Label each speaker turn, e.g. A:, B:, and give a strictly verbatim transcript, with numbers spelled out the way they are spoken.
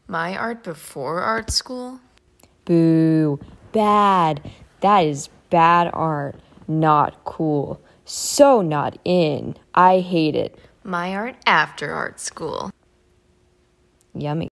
A: My art before art school?
B: Boo. Bad. That is bad art. Not cool. So not in. I hate it.
A: My art after art school.
B: Yummy.